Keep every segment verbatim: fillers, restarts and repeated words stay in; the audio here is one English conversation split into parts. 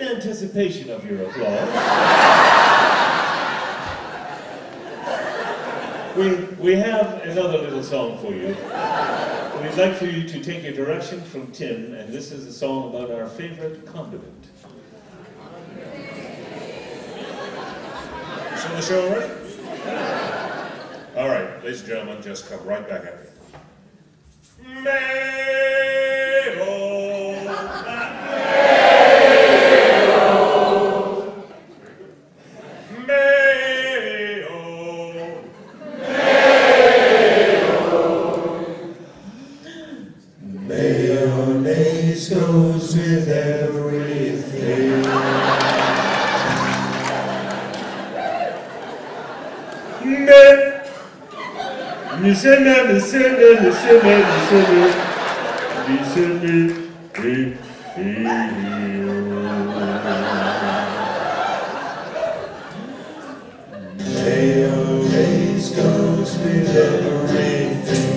in anticipation of your applause, we, we have another little song for you. We'd like for you to take a direction from Tim, and this is a song about our favorite condiment. Is the show ready? All right, ladies and gentlemen, just come right back at me. Mayo, Mayo, Mayo, Mayo. Mayonnaise goes with everything. Listen, listen, listen, listen, listen, listen, mayonnaise goes with everything.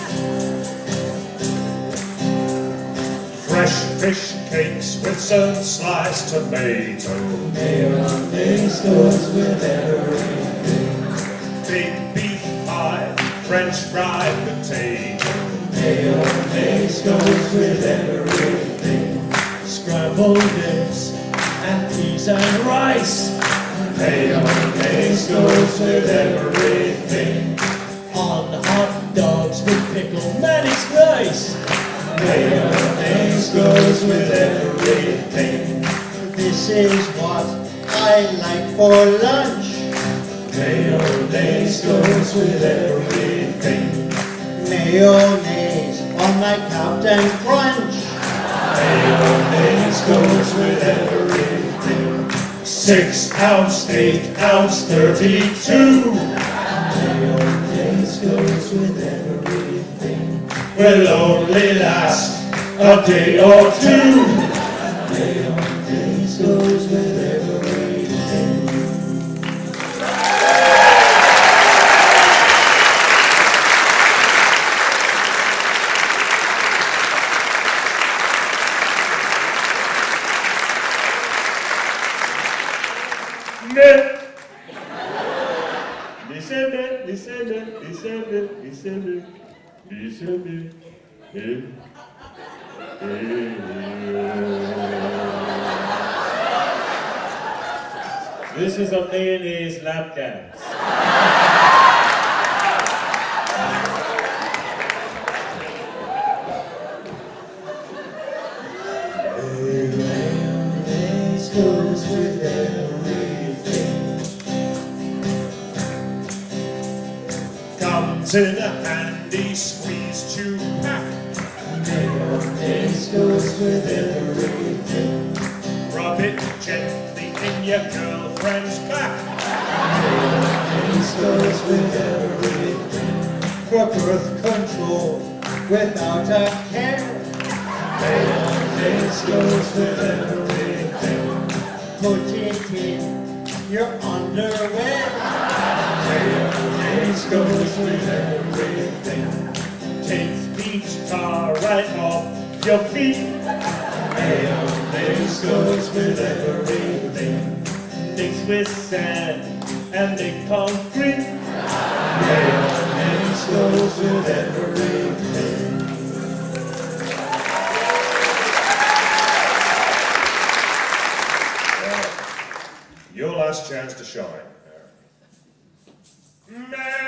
Fresh fish cakes with some sliced tomato. Mayonnaise goes with everything. Big beef pie, French fried potato. Mayonnaise goes with everything. Scrambled eggs and peas and rice. Mayonnaise goes with everything. On hot dogs with pickle mayonnaise rice. Mayonnaise goes with everything. This is what I like for lunch. Mayonnaise goes with everything. Mayonnaise on my Captain Crunch. Mayonnaise goes with everything. Six ounce, eight ounce, thirty-two. Mayonnaise goes with everything. Will only last a day or two. Mayonnaise goes with everything. December, December, December, December, December, eh, eh. This is a mayonnaise lap dance. Mayonnaise goes with everything. Comes in a handy squeeze chew pack. Mayonnaise goes with everything. Rub it gently in your girlfriend's back. Mayonnaise goes with everything. For birth control without a care. Mayonnaise goes with everything. Put it in your underwear. Mayonnaise goes with everything. Takes each car right off your feet. Mayonnaise goes with everything. Mixed with sand and big concrete. Mayonnaise goes with everything. Your last chance to shine. May